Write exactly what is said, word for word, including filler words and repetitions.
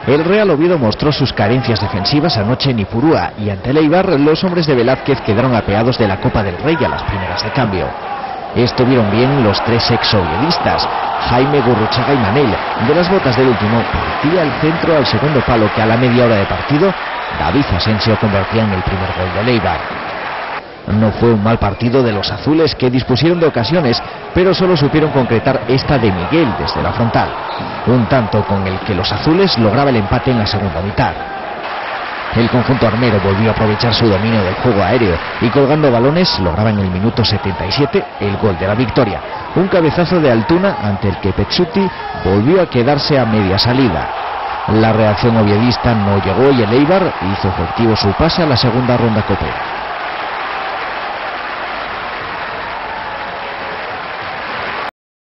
El Real Oviedo mostró sus carencias defensivas anoche en Ipurúa y ante el Eibar los hombres de Velázquez quedaron apeados de la Copa del Rey a las primeras de cambio. Estuvieron bien los tres ex-oviedistas, Jaime, Gurruchaga y Manel. De las botas del último partía el centro al segundo palo que a la media hora de partido David Asensio convertía en el primer gol del Eibar. No fue un mal partido de los azules, que dispusieron de ocasiones, pero solo supieron concretar esta de Miguel desde la frontal. Un tanto con el que los azules lograba el empate en la segunda mitad. El conjunto armero volvió a aprovechar su dominio del juego aéreo y colgando balones lograba en el minuto setenta y siete el gol de la victoria. Un cabezazo de Altuna ante el que Pezzuti volvió a quedarse a media salida. La reacción oviedista no llegó y el Eibar hizo efectivo su pase a la segunda ronda copera.